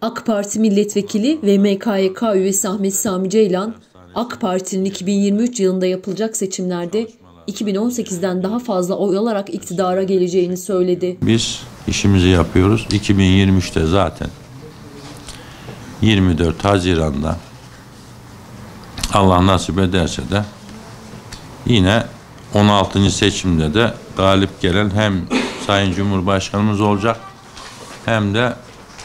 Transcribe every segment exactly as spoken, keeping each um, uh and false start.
AK Parti milletvekili ve M K Y K üyesi Ahmet Sami Ceylan, AK Parti'nin iki bin yirmi üç yılında yapılacak seçimlerde iki bin on sekizden daha fazla oy alarak iktidara geleceğini söyledi. Biz işimizi yapıyoruz. iki bin yirmi üçte zaten yirmi dört Haziran'da Allah nasip ederse de yine on altıncı seçimde de galip gelen hem Sayın Cumhurbaşkanımız olacak hem de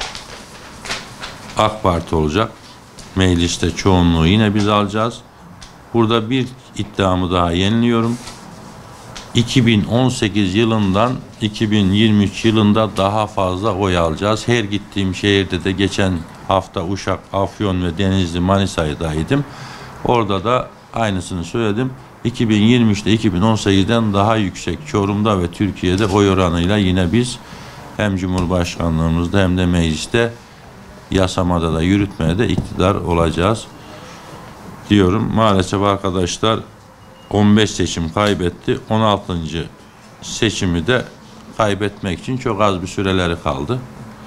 AK Parti olacak. Mecliste çoğunluğu yine biz alacağız. Burada bir iddiamı daha yeniliyorum. iki bin on sekiz yılından iki bin yirmi üç yılında daha fazla oy alacağız. Her gittiğim şehirde de geçen hafta Uşak, Afyon ve Denizli, Manisa'daydım. Orada da aynısını söyledim. iki bin yirmi üçte iki bin on sekizden daha yüksek Çorum'da ve Türkiye'de oy oranıyla yine biz hem Cumhurbaşkanlığımızda hem de mecliste yasamada da yürütmeye de iktidar olacağız diyorum. Maalesef arkadaşlar on beş seçim kaybetti. on altıncı seçimi de kaybetmek için çok az bir süreleri kaldı.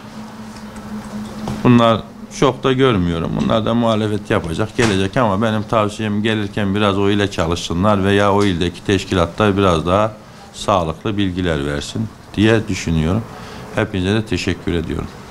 Bunlar çok da görmüyorum. Bunlar da muhalefet yapacak, gelecek ama benim tavsiyem gelirken biraz o ile çalışsınlar veya o ildeki teşkilatlar biraz daha sağlıklı bilgiler versin diye düşünüyorum. Hepinize de teşekkür ediyorum.